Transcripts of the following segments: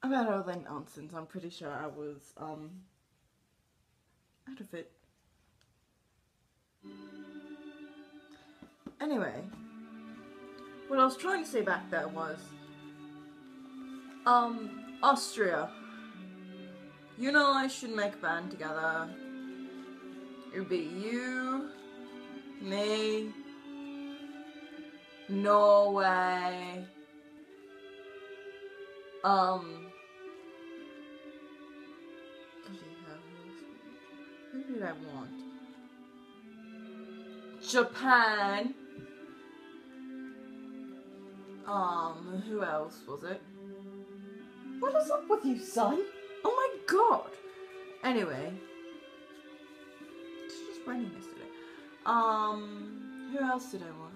about all that nonsense, I'm pretty sure I was, out of it. Anyway, what I was trying to say back there was, Austria. You know I should make a band together. It would be you, me, Norway, who did I want? Japan. Who else was it? What is up with you, son? Oh my god! Anyway. It's just raining yesterday. Who else did I want?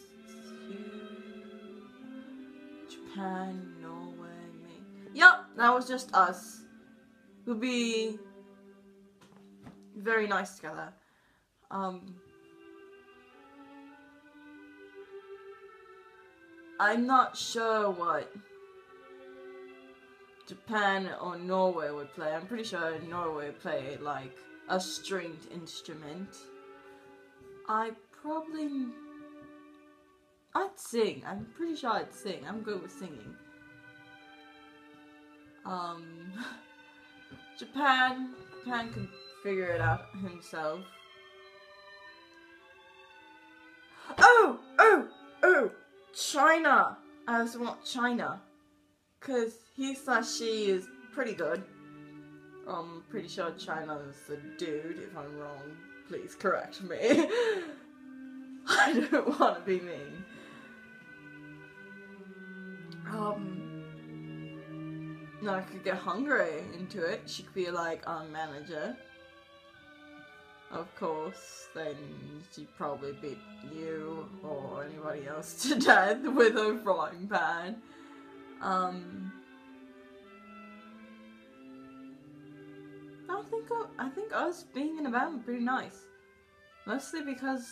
Japan, Norway, me. Yup, that was just us. We'll be very nice together. I'm not sure what Japan or Norway would play. I'm pretty sure Norway would play like a stringed instrument. I'd sing. I'm pretty sure I'd sing. I'm good with singing. Japan can figure it out himself. Oh! China! I also want China. Cause he/she is pretty good. I'm pretty sure China is the dude. If I'm wrong, please correct me. I don't want to be mean. No, I could get Hungary into it. She could be like our manager. Of course, then she'd probably beat you or anybody else to death with a frying pan. I think us being in a band would be pretty nice. Mostly because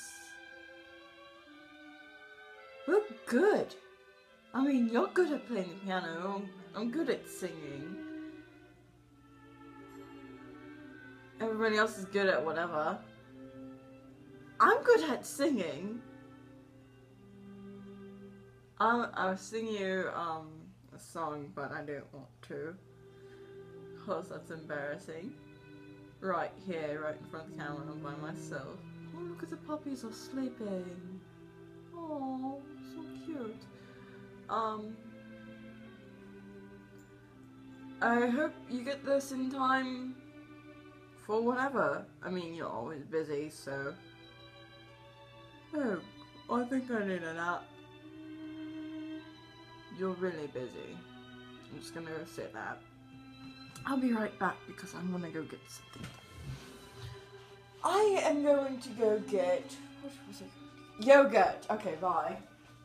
we're good. I mean, you're good at playing the piano. I'm good at singing. Everybody else is good at whatever. I'm good at singing. I'll sing you a song, but I don't want to, cause that's embarrassing. Right here, right in front of the camera, I'm by myself. Oh, look at the puppies are sleeping. Oh, so cute. I hope you get this in time for whatever. I mean, you're always busy, so. Oh, I think I need a nap. You're really busy. I'm just gonna go sit nap. I'll be right back because I'm gonna go get something. I am going to go get, what was it? Yogurt. Okay, bye.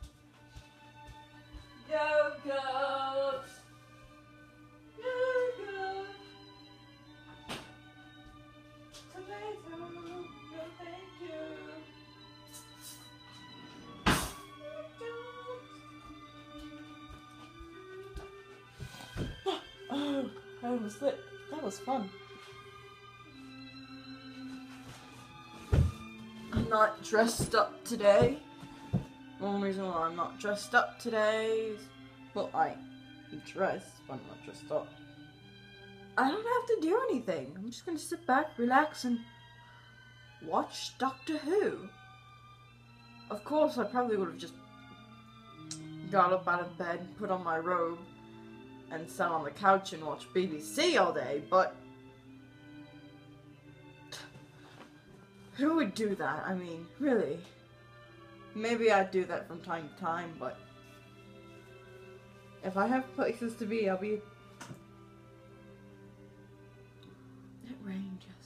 Yogurt. Yogurt. Tomato. No, thank you. Oh, I almost slipped. That was fun. I'm not dressed up today. The only reason why I'm not dressed up today is, well, I'm dressed, but I'm not dressed up. I don't have to do anything. I'm just gonna sit back, relax, and watch Doctor Who. Of course, I probably would have just got up out of bed, put on my robe, and sat on the couch and watched BBC all day, but who would do that? I mean, really? Maybe I'd do that from time to time, but if I have places to be, I'll be. It rained